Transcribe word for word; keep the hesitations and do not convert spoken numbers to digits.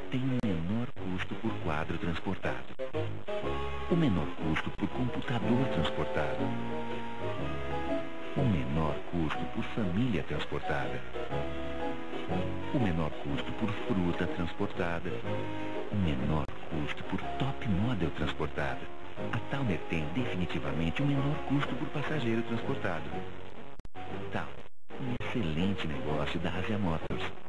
tem o menor custo por quadro transportado, o menor custo por computador transportado, o menor custo por família transportada, o menor custo por fruta transportada, o menor custo por top model transportada. A Towner tem definitivamente o menor custo por passageiro transportado. Tal, um excelente negócio da Asia Motors.